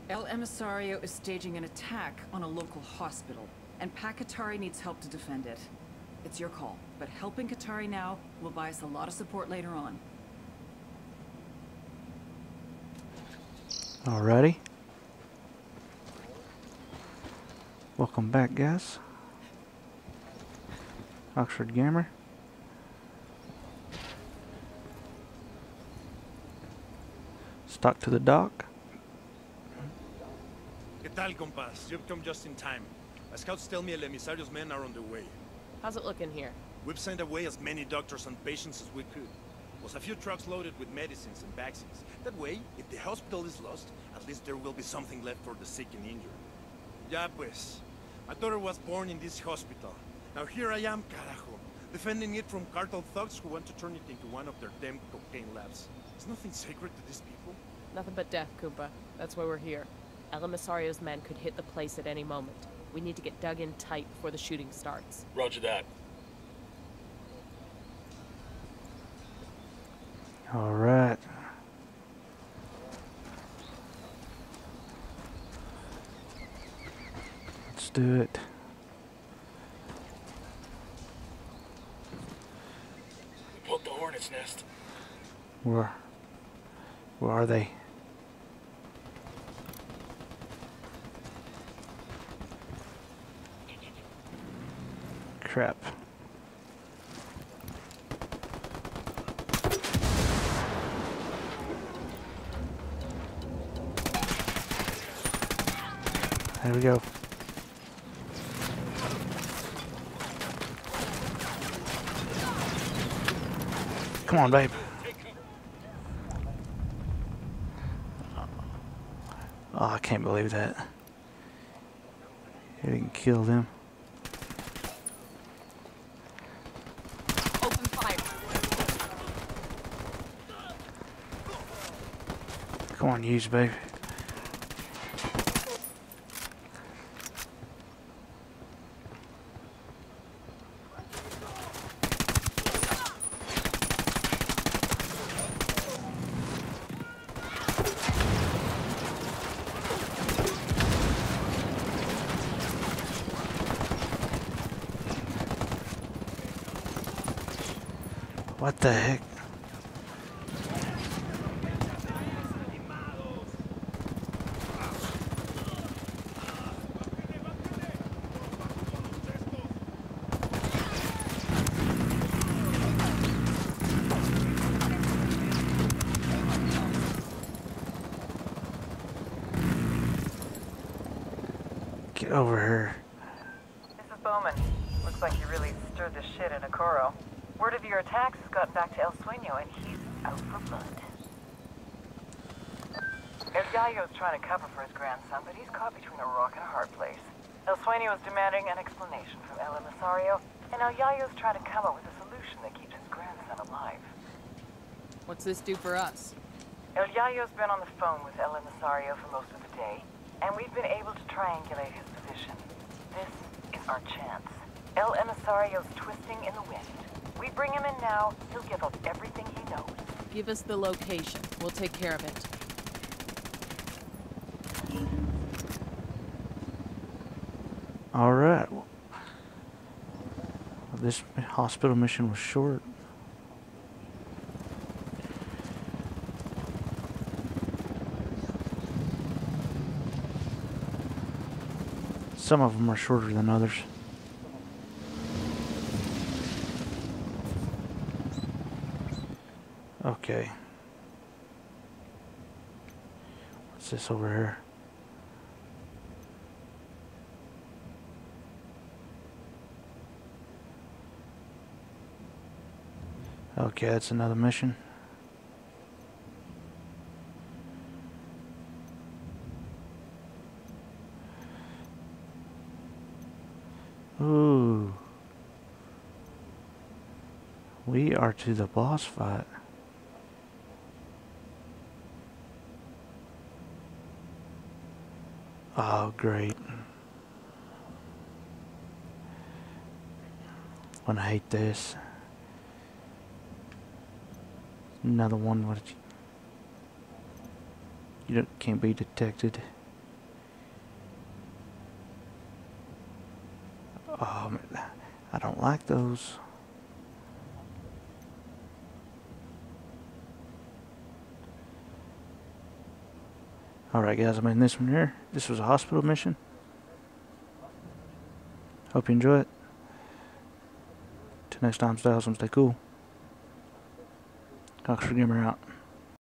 El Emisario is staging an attack on a local hospital, and Pac Katari needs help to defend it. It's your call, but helping Katari now will buy us a lot of support later on. Alrighty. Welcome back, guys. Oxford Gamer. Stock to the dock. ¿Qué tal, compas? You've come just in time. My scouts tell me El Emisario's men are on the way. How's it looking here? We've sent away as many doctors and patients as we could. Plus a few trucks loaded with medicines and vaccines. That way, if the hospital is lost, at least there will be something left for the sick and injured. Ya pues. My daughter was born in this hospital. Now here I am, carajo, defending it from cartel thugs who want to turn it into one of their damn cocaine labs. Is nothing sacred to these people? Nothing but death, Koopa. That's why we're here. El Emisario's men could hit the place at any moment. We need to get dug in tight before the shooting starts. Roger that. Alright. Let's do it. We pulled the hornet's nest. Where are they? Crap. There we go. Come on, babe. Oh, I can't believe that. He didn't kill them. Open fire. Come on, use, babe. What the heck? Get over here. This is Bowman. Looks like you really stirred the shit in Okoro. Word of your attacks has gotten back to El Sueño, and he's out for blood. El Yayo's trying to cover for his grandson, but he's caught between a rock and a hard place. El Sueño is demanding an explanation from El Emisario, and El Yayo's trying to come up with a solution that keeps his grandson alive. What's this do for us? El Yayo's been on the phone with El Emisario for most of the day, and we've been able to triangulate his position. This is our chance. El Emisario's twisting in the wind. We bring him in now, he'll give up everything he knows. Give us the location. We'll take care of it. Alright. This hospital mission was short. Some of them are shorter than others. Okay. What's this over here? Okay, that's another mission. Ooh. We are to the boss fight. Oh, great. I hate this. Another one where you can't be detected. I don't like those. Alright guys, I'm in this one here. This was a hospital mission. Hope you enjoy it. Till next time, stay awesome, stay cool. Oxford Gamer out.